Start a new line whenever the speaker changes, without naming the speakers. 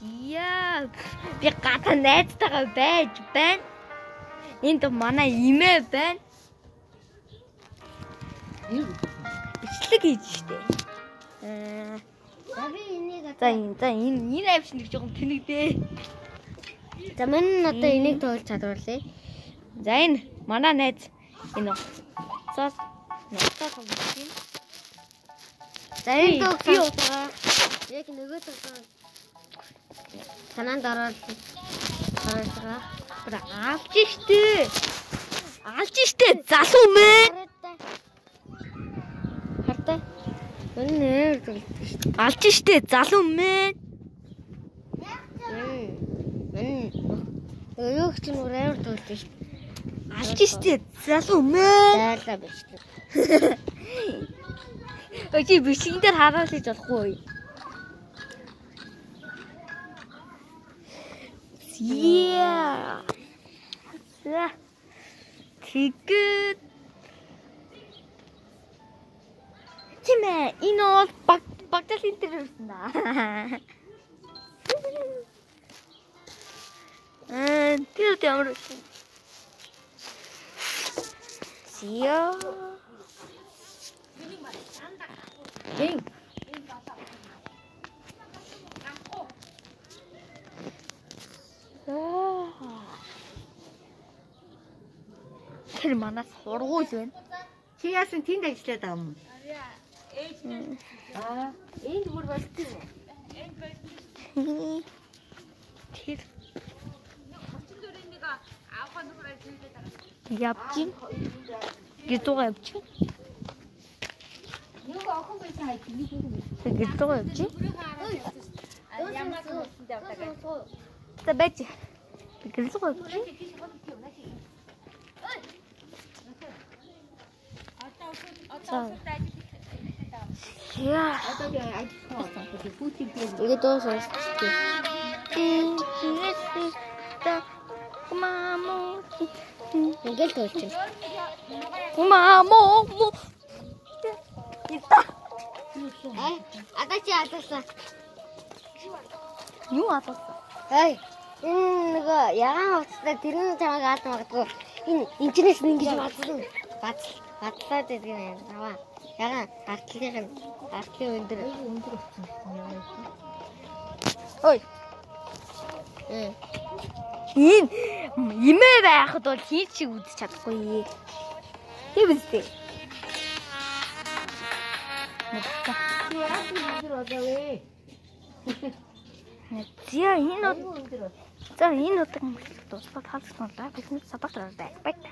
Яа. Би гадаа найзтайгаа байж байна. Энд манай имээ байна. Бичлэг хийж штэ. За энэ авшин нэг жоохон тэнэгдээ.
За мань одоо энийг тоолж чадварлаа.
За энэ манай найз энэ цаас нутгаа тоглож байна.
За энэ төгсөө яг нөгөө төгсөө санаанд ороод
алж штэ. Алж штэ залуу мэн.
хартай. Энэ нэр
Алж штэ залуу мэн.
Юу ч юм уу амар төгсөө шүү.
Алж штэ залуу мэн.
Зайлаа биш.
Очи бичлэгэн дээр хараад хийж болохгүй. Yeah. Тэгээд чимээ энэ бол багтал интер ирсэн да. Тэр ямар вэ? Сиё. Ин. Тэр манаас сургууль байна.
Чи яасан тэнд ажиллаад байгаа юм?
Энд бүр болтой юм.
Тэр явчих. Гитугаа явчих.
Юу охин байсан хайх нэг юм.
Гитугаа явчих.
Ямаа гэсэн давтаа.
За байж. Гитугаа явчих. Яа.
Игээ дуусах.
Мамо.
Ингээл тоолчих.
Мамо. Ита.
Адачи адасан.
Юу атсан?
Хай. Энэ нөгөө ягаан уцтай тэрэн чамайг аалт магадгүй. Энэ инженеэс ингэж бадлаад байдаг юм аваа. Ягаан артлын өндөр болсон.
Ой. Энэ имээ байхад бол хийч шиг үзэж чадахгүй. Тэг үстэй. За энэ удаа дуусаад хаалцсан удаа бидний сабатраар байх.